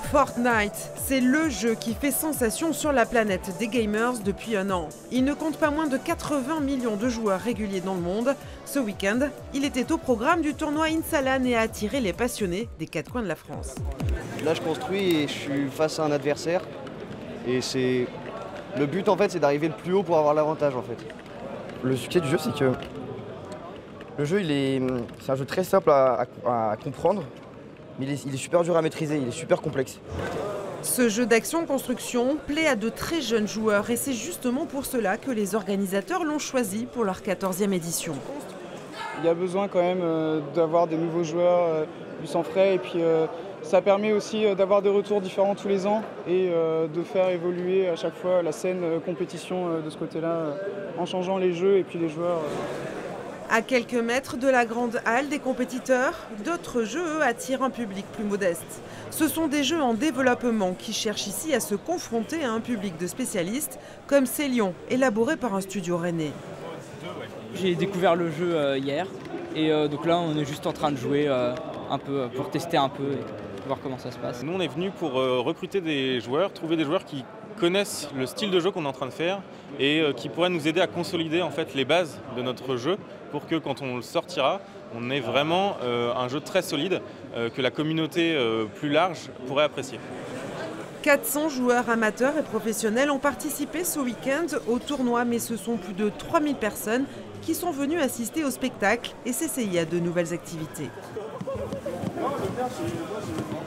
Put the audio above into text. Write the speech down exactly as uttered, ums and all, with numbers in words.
Fortnite, c'est le jeu qui fait sensation sur la planète des gamers depuis un an. Il ne compte pas moins de quatre-vingts millions de joueurs réguliers dans le monde. Ce week-end, il était au programme du tournoi Insalan et a attiré les passionnés des quatre coins de la France. Là, je construis et je suis face à un adversaire. Et c'est le but, en fait, c'est d'arriver le plus haut pour avoir l'avantage, en fait. Le succès du jeu, c'est que le jeu, il est, c'est un jeu très simple à, à, à comprendre, mais il est, il est super dur à maîtriser, il est super complexe. Ce jeu d'action-construction plaît à de très jeunes joueurs et c'est justement pour cela que les organisateurs l'ont choisi pour leur quatorzième édition. Il y a besoin quand même euh, d'avoir des nouveaux joueurs euh, du sang frais et puis euh, ça permet aussi euh, d'avoir des retours différents tous les ans et euh, de faire évoluer à chaque fois la scène euh, compétition euh, de ce côté-là euh, en changeant les jeux et puis les joueurs. Euh. À quelques mètres de la grande halle des compétiteurs, d'autres jeux, eux, attirent un public plus modeste. Ce sont des jeux en développement qui cherchent ici à se confronter à un public de spécialistes, comme Célion, élaboré par un studio rennais. J'ai découvert le jeu euh, hier, et euh, donc là on est juste en train de jouer euh, un peu pour tester un peu et voir comment ça se passe. Nous on est venus pour euh, recruter des joueurs, trouver des joueurs qui connaissent le style de jeu qu'on est en train de faire et euh, qui pourraient nous aider à consolider en fait les bases de notre jeu pour que quand on le sortira, on ait vraiment euh, un jeu très solide euh, que la communauté euh, plus large pourrait apprécier. quatre cents joueurs amateurs et professionnels ont participé ce week-end au tournoi, mais ce sont plus de trois mille personnes qui sont venues assister au spectacle et s'essayer à de nouvelles activités.